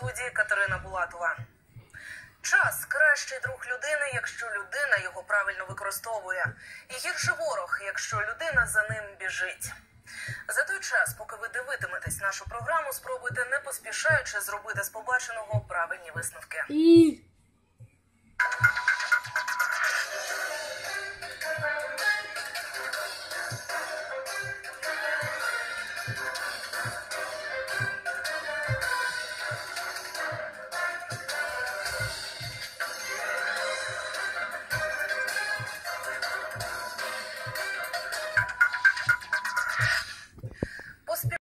студії Катерина Булатова. Час – кращий друг людини, якщо людина його правильно використовує. І гірший ворог, якщо людина за ним біжить. За той час, поки ви дивитиметесь нашу програму, спробуйте не поспішаючи зробити з побаченого правильні висновки.